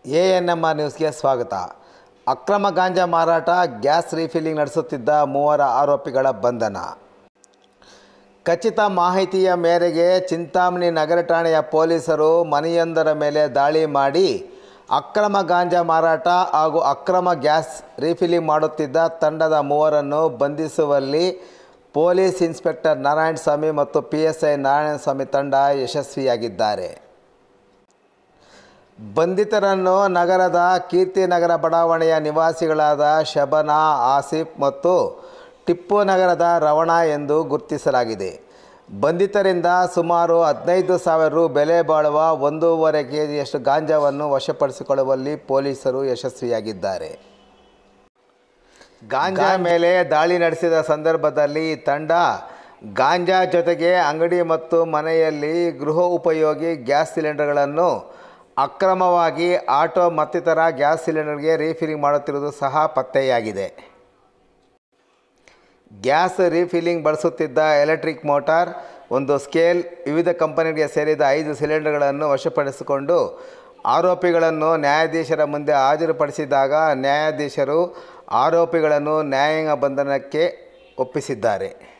ANMR ನ್ಯೂಸ್ಗೆ ಸ್ವಾಗತ. ಅಕ್ರಮ ಗಾಂಜಾ ಮಾರಾಟ, ಗ್ಯಾಸ್ ರೀಫಿಲ್ಲಿಂಗ್ ನಡೆಸುತ್ತಿದ್ದ 3 ಆರೋಪಿಗಳ ಬಂಧನ. ಖಚಿತ ಮಾಹಿತಿಯ ಮೇರೆಗೆ ಚಿಂತಾಮಣಿ ನಗರ ಠಾಣೆಯ ಪೊಲೀಸರು ಮನೆಯೊಂದರ ಮೇಲೆ ದಾಳಿ ಮಾಡಿ ಅಕ್ರಮ ಗಾಂಜಾ ಮಾರಾಟ ಹಾಗೂ ಅಕ್ರಮ ಗ್ಯಾಸ್ ರೀಫಿಲ್ಲಿಂಗ್ ಮಾಡುತ್ತಿದ್ದ ತಂಡದ 3ರನ್ನು ಬಂಧಿಸುವಲ್ಲಿ ಪೊಲೀಸ್ ಇನ್ಸ್ಪೆಕ್ಟರ್ ನಾರಾಯಣಸ್ವಾಮಿ ಮತ್ತು PSI ನಾರಾಯಣಸ್ವಾಮಿ ತಂಡ ಯಶಸ್ವಿಯಾಗಿದ್ದಾರೆ. ಬಂಧಿತರನ್ನು ನಗರದ ಕೀರ್ತಿನಗರ ಬಡಾವಣೆಯ ನಿವಾಸಿಗಳಾದ ಶಬನಾ, ಆಸಿಫ್ ಮತ್ತು ಟಿಪ್ಪು ನಗರದ ರವಣ ಎಂದು ಗುರುತಿಸಲಾಗಿದೆ. ಬಂಧಿತರಿಂದ ಸುಮಾರು 15,000 ರು ಬೆಲೆ ಬಾಳುವ 1.5 kgಯಷ್ಟು ಗಾಂಜಾವನ್ನು ವಶಪಡಿಸಿಕೊಳ್ಳುವಲ್ಲಿ ಪೊಲೀಸರು ಯಶಸ್ವಿಯಾಗಿದ್ದಾರೆ. ಗಾಂಜಾ ಮೇಲೆ ದಾಳಿ ನಡೆಸಿದ ಸಂದರ್ಭದಲ್ಲಿ ತಂಡ ಗಾಂಜಾ ಜೊತೆಗೆ ಅಂಗಡಿ ಮತ್ತು ಮನೆಯಲ್ಲಿ ಗೃಹ ಉಪಯೋಗಿ ಗ್ಯಾಸ್ ಸಿಲಿಂಡರ್ಗಳನ್ನು ಅಕ್ರಮವಾಗಿ ಆಟೋ ಮತ್ತಿತರ ಗ್ಯಾಸ್ ಸಿಲಿಂಡರ್ಗೆ ರೀಫಿಲ್ಲಿಂಗ್ ಮಾಡುತ್ತಿರುವುದು ಸಹ ಪತ್ತೆಯಾಗಿದೆ. ಗ್ಯಾಸ್ ರೀಫಿಲ್ಲಿಂಗ್ ಬಳಸುತ್ತಿದ್ದ ಎಲೆಕ್ಟ್ರಿಕ್ ಮೋಟಾರ್, ಒಂದು ಸ್ಕೇಲ್, ವಿವಿಧ ಕಂಪನಿಗಳಿಗೆ ಸೇರಿದ 5 ಸಿಲಿಂಡರ್ಗಳನ್ನು ವಶಪಡಿಸಿಕೊಂಡು ಆರೋಪಿಗಳನ್ನು ನ್ಯಾಯಾಧೀಶರ ಮುಂದೆ ಹಾಜರುಪಡಿಸಿದಾಗ ನ್ಯಾಯಾಧೀಶರು ಆರೋಪಿಗಳನ್ನು ನ್ಯಾಯಾಂಗ ಬಂಧನಕ್ಕೆ ಒಪ್ಪಿಸಿದ್ದಾರೆ.